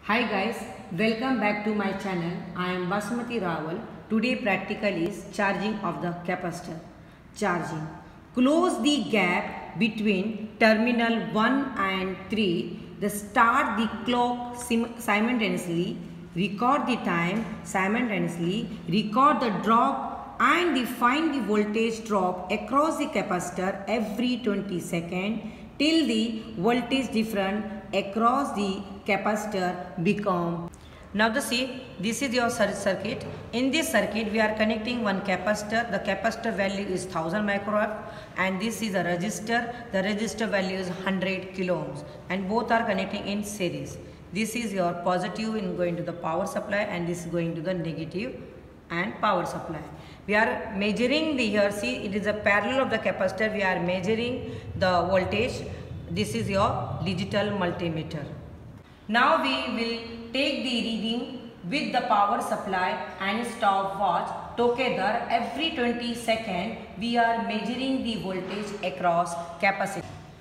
Hi guys, welcome back to my channel. I am Basmati Rawal. Today practical is charging of the capacitor. Charging. Close the gap between terminal 1 and 3. Start the clock simultaneously. Record the time simultaneously. Record the drop and find the voltage drop across the capacitor every 20 seconds till the voltage difference across the capacitor become. Now this is your circuit. In this circuit we are connecting one capacitor. The capacitor value is 1000 microamp and this is a resistor. The resistor value is 100 kilo ohms and both are connecting in series. This is your positive in going to the power supply and this is going to the negative and power supply. We are measuring the here, see it is a parallel of the capacitor. We are measuring the voltage. This is your digital multimeter. Now we will take the reading with the power supply and stopwatch together. Every 20 seconds we are measuring the voltage across capacitor.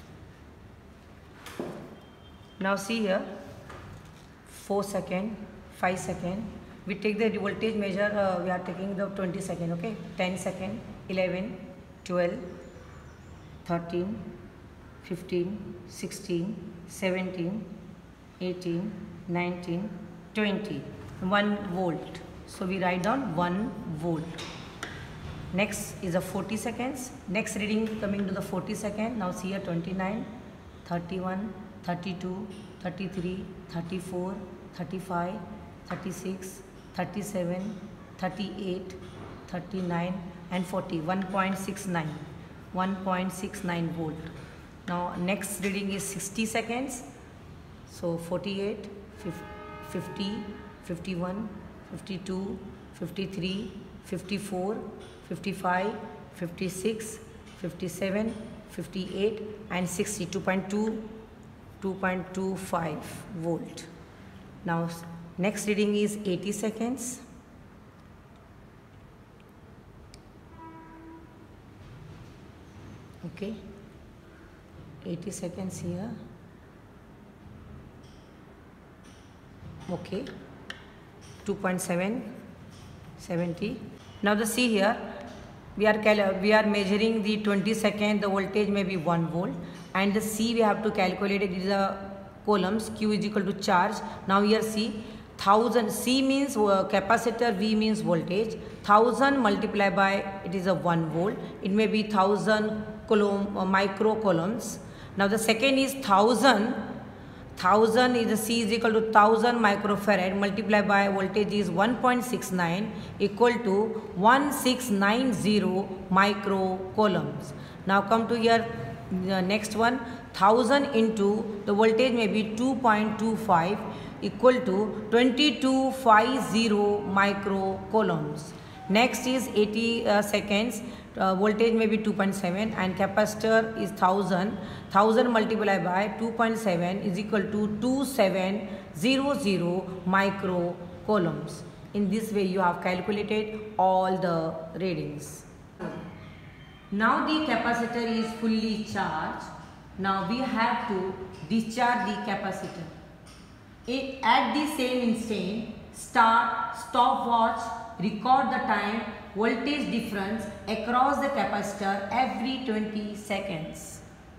Now see here, 4 seconds, 5 seconds. We take the voltage measure, we are taking the 20 seconds, okay? 10 seconds, 11, 12, 13, 15, 16, 17, 18, 19, 20. 1 volt. So we write down 1 volt. Next is a 40 seconds. Next reading coming to the 40 seconds. Now see here 29, 31, 32, 33, 34, 35, 36, 37, 38, 39 and 40. 1.69. 1.69 volt. Now next reading is 60 seconds. So 48, 50, 51, 52, 53, 54, 55, 56, 57, 58 and 60. 2.25 volt. Now next reading is 80 seconds. Okay, 80 seconds here. Okay, 2.7, 70. Now see here, we are measuring the 20 seconds. The voltage may be 1 volt, and the C we have to calculate it. It is a coulombs. Q is equal to charge. Now here see, 1000. C means capacitor, V means voltage. 1000 multiplied by it is a 1 volt. It may be 1000 micro coulombs. Now the second is 1000. 1000 is a C is equal to 1000 microfarad multiplied by voltage is 1.69 equal to 1690 micro coulombs. Now come to here, the next one, 1000 into the voltage may be 2.25 equal to 2250 micro coulombs. Next is 80 seconds. Voltage may be 2.7 and capacitor is 1000. 1000 multiplied by 2.7 is equal to 2700 micro coulombs. In this way you have calculated all the readings. Now the capacitor is fully charged. Now we have to discharge the capacitor. At the same instant, start, stopwatch, record the time, voltage difference across the capacitor every 20 seconds.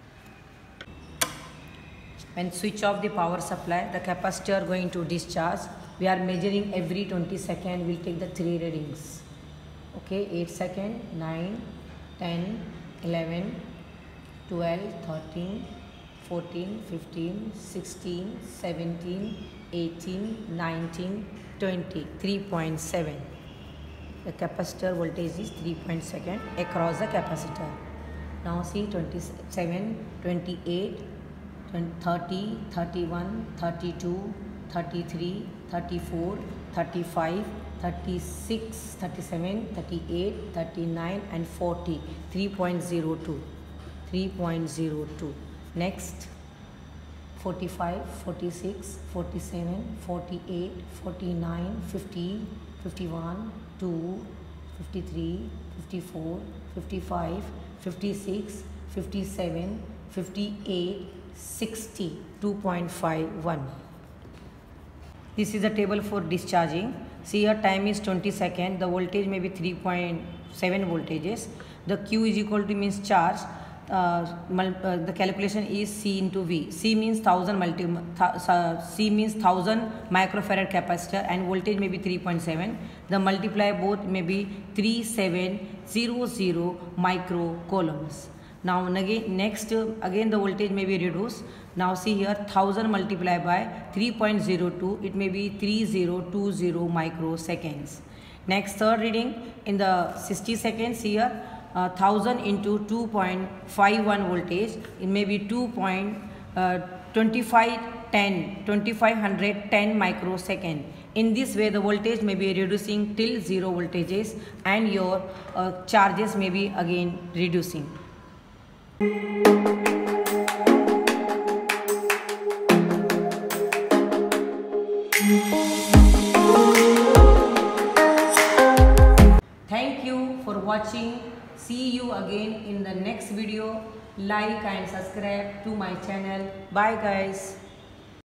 When switch off the power supply, the capacitor going to discharge. We are measuring every 20 seconds. We'll take the 3 readings. Okay, 8 seconds, 9, 10, 11, 12, 13, 14, 15, 16, 17, 18, 19, 20, 3.7. The capacitor voltage is 3.2 across the capacitor. Now see 27, 28, 30, 31, 32, 33, 34, 35, 36, 37, 38, 39 and 40. 3.02. 3.02. Next 45, 46, 47, 48, 49, 50, 51, 2, 53, 54, 55, 56, 57, 58, 60, 2.51. This is the table for discharging. See here, time is 20 seconds. The voltage may be 3.7 voltages. The Q is equal to means charge. The calculation is C into V. C means 1000 microfarad capacitor and voltage may be 3.7. The multiply both may be 3700 microcoulombs. Now again the voltage may be reduced. Now see here, 1000 multiplied by 3.02, it may be 3020 microseconds. Next third reading in the 60 seconds here, 1000 into 2.51 voltage, it may be 2510 microsecond. In this way the voltage may be reducing till 0 voltages and your charges may be again reducing. Thank you for watching. See you again in the next video. Like and subscribe to my channel. Bye guys.